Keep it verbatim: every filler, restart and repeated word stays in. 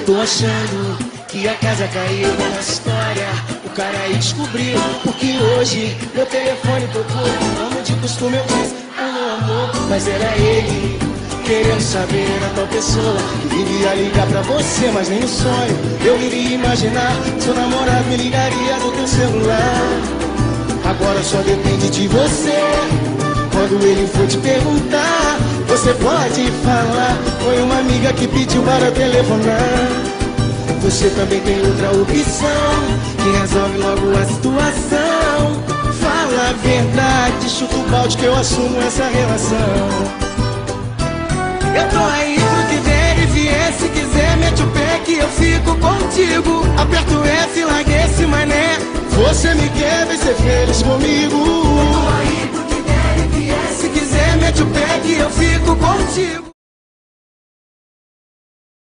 tô achando que a casa caiu na história. O cara aí descobriu, porque hoje meu telefone tocou. Como de costume eu fiz o meu amor, mas era ele querendo saber a tal pessoa que iria ligar pra você, mas nem no sonho eu iria imaginar. Seu namorado me ligaria do teu celular. Agora só depende de você. Quando ele for te perguntar, você pode falar: foi uma amiga que pediu para telefonar. Você também tem outra opção que resolve logo a situação. Fala a verdade, chuta o balde que eu assumo essa relação. Eu tô aí pro que der e vier. Se quiser mete o pé que eu fico contigo. Aperto o F, larga esse mané. Você me quer, vem ser feliz comigo. Eu tô aí pro que der e vier. Se quiser mete o pé que eu fico contigo.